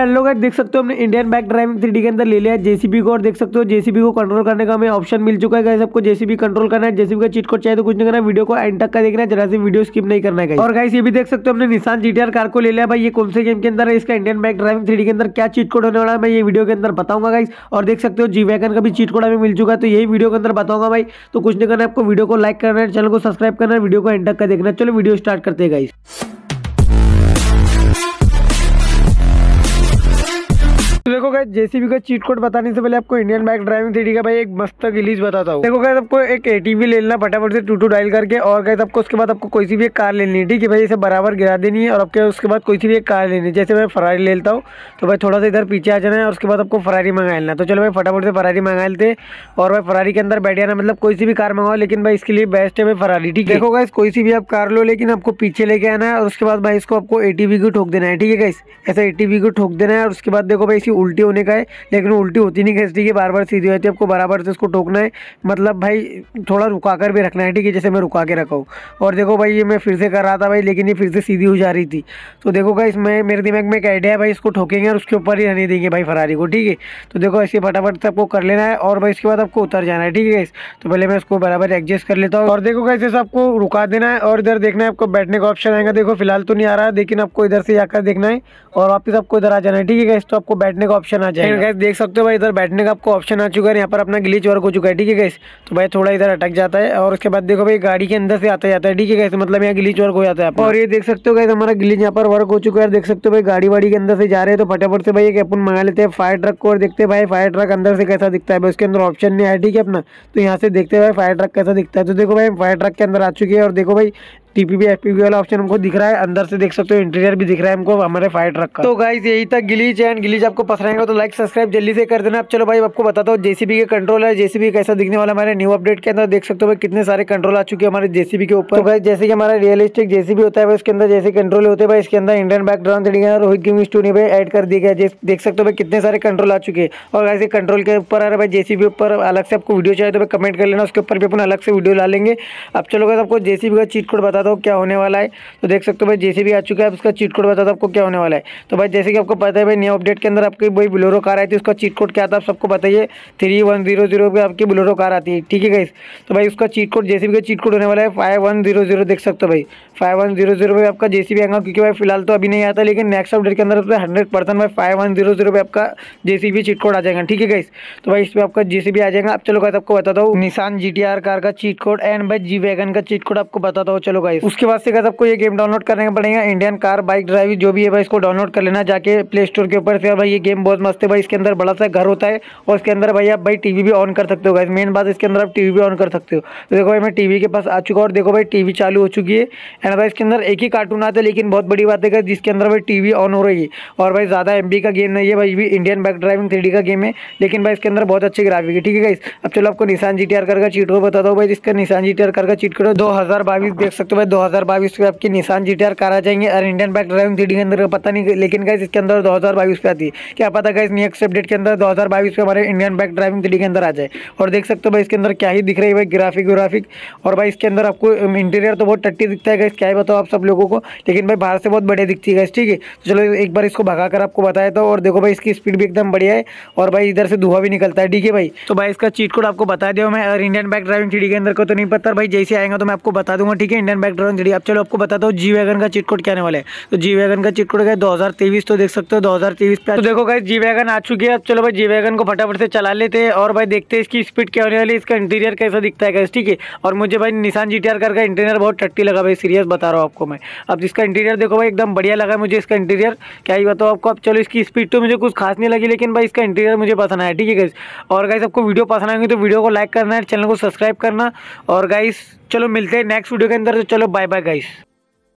Hello guys, देख सकते हो हमने इंडियन बाइक ड्राइविंग 3D के अंदर ले लिया है जेसीबी को। और देख सकते हो जेसीबी को कंट्रोल करने का हमें ऑप्शन मिल चुका है गाइस। आपको जेसीबी कंट्रोल करना है, जेसीबी का चीट कोड चाहिए तो कुछ नहीं करना है, वीडियो को एंड तक का देखना है, जरा से वीडियो स्किप नहीं करना है गाइस। और गाइस ये भी देख सकते हो हमने निसान जीटीआर कार को ले लिया भाई। ये कौन से गेम के अंदर है, इसका इंडियन बाइक ड्राइविंग 3D के अंदर क्या चीट कोड होने वाला है मैं ये वीडियो के अंदर बताऊंगा गाइस। और देख सकते हो जी वैगन का भी चीट कोड हमें मिल चुका है, तो यही वीडियो के अंदर बताऊंगा भाई। तो कुछ नहीं करना है, आपको वीडियो को लाइक करना है, चैनल को सब्सक्राइब करना है, वीडियो को एंड तक का देखना है। चलो वीडियो स्टार्ट करते हैं गाइस। तो देखो गाइस, जेसीबी का चीट कोड बताने से पहले आपको इंडियन बाइक ड्राइविंग 3D का भाई एक मस्त गिलीज बताता हूँ। देखो गाइस, आपको एक एटीवी ले लेना फटाफट से 22 डायल करके। और गाइस आपको उसके बाद आपको कोई सी भी एक कार लेनी है, ठीक है भाई। इसे बराबर गिरा देनी है और आपके उसके बाद कोई सी भी एक कार लेनी है। जैसे मैं फरारी ले लेता हूँ तो भाई थोड़ा सा इधर पीछे आ जाना है और उसके बाद आपको फरारी मंगा लेना। तो चलो भाई फटाफट से फरारी मंगा लेते और भाई फरारी के अंदर बैठ जाना। मतलब कोई सी भी कार मंगाओ, लेकिन भाई इसके लिए बेस्ट है भाई फरारी, ठीक है। देखो गाइस, कोई सी भी आप कार लो, लेकिन आपको पीछे लेके आना है और उसके बाद भाई इसको आपको एटीवी को ठोक देना है, ठीक है गाइस। ऐसा एटीवी को ठोक देना है और उसके बाद देखो भाई इसी उल्टी होने का है, लेकिन उल्टी होती नहीं खींचती है, बार बार सीधी होती है। आपको बराबर से इसको ठोकना है, मतलब भाई थोड़ा रुका कर भी रखना है, ठीक है, जैसे मैं रुका के रखा हूँ। और देखो भाई ये मैं फिर से कर रहा था भाई, लेकिन ये फिर से सीधी हो जा रही थी। तो देखो गाइस, मैं मेरे दिमाग में एक आइडिया है भाई, इसको ठोकेंगे और उसके ऊपर ही रहने देंगे भाई फरारी को, ठीक है। तो देखो ऐसे फटाफट से आपको कर लेना है और भाई इसके बाद आपको उतर जाना है, ठीक है गाइस। तो पहले मैं इसको बराबर एडजस्ट कर लेता हूँ। और देखो गाइस, जैसे आपको रुका देना है और इधर देखना है, आपको बैठने का ऑप्शन आएगा। देखो फिलहाल तो नहीं आ रहा है, लेकिन आपको इधर से आकर देखना है और वापस आपको इधर आ जाना है, ठीक है गाइस। तो आपको बैठने का ऑप्शन आ जाएगा गाइस। देख सकते हो भाई इधर बैठने का आपको ऑप्शन आ चुका है। यहाँ पर अपना ग्लिच वर्क हो चुका है, ठीक है गाइस। तो भाई थोड़ा इधर अटक जाता है और उसके बाद देखो भाई गाड़ी के अंदर से आता जाता है, ठीक है गाइस। मतलब यहाँ ग्लिच वर्क हो जाता है। और ये देख सकते हो गाइस, हमारा ग्लिच यहाँ पर वर्क हो चुका है। देख सकते हो भाई गाड़ी वाड़ी के अंदर से जा रहे हैं, तो फटाफट से भाई एक अपन मंगा लेते हैं फायर ट्रक को और देखते हैं भाई फायर ट्रक अंदर से कैसा दिखता है। भाई उसके अंदर ऑप्शन नहीं आया, ठीक है अपना। तो यहाँ से देखते हैं भाई फायर ट्रक कैसा दिखता है। तो देखो भाई फायर ट्रक के अंदर आ चुकी है और देखो भाई टीपीबी एफपीवी वाला ऑप्शन हमको दिख रहा है। अंदर से देख सकते हो इंटीरियर भी दिख रहा है हमको हमारे फायर ट्रक का। तो गाइस यही तक गिलीच एंड गिलीच आपको पसंद आएगा तो लाइक सब्सक्राइब जल्दी से कर देना। अब चलो भाई आपको बताता हूँ जेसीबी के कंट्रोल है, जेसीबी कैसा दिखने वाला हमारे न्यू अपडेट के अंदर। देख सकते हो भाई कितने सारे कंट्रोल आ चुके हैं हमारे जेसीबी के ऊपर। तो गाइस जैसे कि हमारा रियलिस्टिक जेसीबी होता है भाई, उसके अंदर जैसे कंट्रोल होते हैं भाई, इसके अंदर Indian bike driving 3D Rohit gaming studio में ऐड कर दिया गया। देख सकते हो भाई कितने सारे कंट्रोल आ चुके हैं। और ऐसे कंट्रोल के ऊपर आ रहा है भाई जेसीबी ऊपर अलग से आपको वीडियो चाहिए तो भाई कमेंट कर लेना, उसके ऊपर भी अपन अलग से वीडियो ला लेंगे। अब चलो गाइस आपको जेसीबी का चीट कोड बताता हूँ क्या होने वाला है। तो देख सकते हो भाई जेसीबी आ चुका है, उसका चीट कोड बताता हूं आपको क्या होने वाला है। तो भाई जैसे कि आपको पता है भाई न्यू अपडेट के अंदर आपकी वही बोलेरो कार आई थी, उसका चीट कोड क्या था आप सबको बताइए। 3100 पे आपकी बोलेरो कार आती है, ठीक है गाइस। तो भाई उसका चीट कोड जेसीबी का चीट कोड होने वाला है 5100। देख सकते हो भाई 5100 पे आपका जेसीबी आएगा, क्योंकि भाई फिलहाल तो अभी नहीं आता, लेकिन नेक्स्ट अपडेट के अंदर 100% भाई 5100 पे आपका जेसीबी चीट कोड आ जाएगा, ठीक है गाइस। तो भाई इस पे आपका जेसीबी आ जाएगा। अब चलो गाइस आपको बताता हूँ निसान जीटीआर कार का चीट कोड एंड भाई जी वैगन का चीट कोड आपको बताता हूँ। चलो गाइस उसके बाद से गाइस आपको ये गेम डाउनलोड करने का पड़ेगा, इंडियन कार बाइक ड्राइविंग जो भी है भाई इसको डाउनलोड कर लेना जाके प्ले स्टोर के ऊपर से। और भाई ये गेम बहुत मस्त है भाई, इसके अंदर बड़ा सा घर होता है और इसके अंदर भाई आप भाई टीवी भी ऑन कर सकते हो गाइस। मेन बात इसके अंदर आप टीवी भी ऑन कर सकते हो। तो देखो भाई मैं टीवी के पास आ चुका हूँ और देखो भाई टीवी चालू हो चुकी है एंड भाई इसके अंदर एक ही कार्टून आता है, लेकिन बहुत बड़ी बात है जिसके अंदर भाई टीवी ऑन हो रही है। और भाई ज़्यादा एमबी का गेम नहीं है भाई, भी इंडियन बाइक ड्राइविंग 3D का गेम है, लेकिन भाई इसके अंदर बहुत अच्छी ग्राफिक है, ठीक है गाइस। अब चलो आपको निसान जीटीआर कार का चीट कोड बताता हूँ भाई। जिसका निसान जीटीआर कार का चीट कोड 2022 देख सकते हो भाई 2022 पे आपकी निसान जीटीआर कार आ जाएंगे। और इंडियन बाइक ड्राइविंग 3D के अंदर पता नहीं, लेकिन गाइस इसके अंदर 2022 पे आती है, क्या पता गाइस नेक्स्ट अपडेट के अंदर 2022 पे हमारे इंडियन बाइक ड्राइविंग 3D के अंदर आ जाए। और देख सकते हो भाई इसके अंदर क्या ही दिख रही है भाई ग्राफिक। और भाई इसके अंदर आपको इंटीरियर तो बहुत टट्टी दिखता है गाइस, क्या ही बताओ आप सब लोगों को, लेकिन भाई बाहर से बहुत बढ़िया दिखती है गाइस, ठीक है। तो चलो एक बार इसको भगा कर आपको बताया था। और देखो भाई इसकी स्पीड भी एकदम बढ़िया है और भाई इधर से धुआं भी निकलता है, ठीक है भाई। तो भाई इसका चीट कोड आपको बता दिया मैं। और इंडियन बाइक ड्राइविंग 3D के अंदर को तो नहीं पता भाई, जैसे आएगा तो मैं आपको बता दूंगा, ठीक है, इंडियन बाइक ड्राइविंग 3D। अब चलो आपको बताता हूँ जी वैगन का चीट कोड क्या आने वाला है। तो जी वैगन का चीट कोड है 2023। तो देख सकते हो 2023 पे। तो देखो गाइस जी वैगन आ चुकी है। अब चलो भाई जी वैगन को फटाफट से चला लेते हैं और भाई देखते हैं इसकी स्पीड क्या होने वाली है, इसका इंटीरियर कैसा दिखता है गाइस, ठीक है। और मुझे भाई निसान जीटीआर कार का इंटीरियर बहुत टट्टी लगा भाई, सीरियस बता रहा हूँ आपको मैं। अब इसका इंटीरियर देखो भाई एकदम बढ़िया लगा मुझे इसका इंटीरियर, क्या ही बताओ आपको। अब चलो इसकी स्पीड तो मुझे कुछ खास नहीं लगी, लेकिन भाई इसका इंटीरियर मुझे पसंद आया, ठीक है गाइस। और गाइस आपको वीडियो पसंद आएंगे तो वीडियो को लाइक करना है, चैनल को सब्सक्राइब करना। और गाइस चलो मिलते हैं नेक्स्ट वीडियो के अंदर। तो चलो बाय बाय गाइस।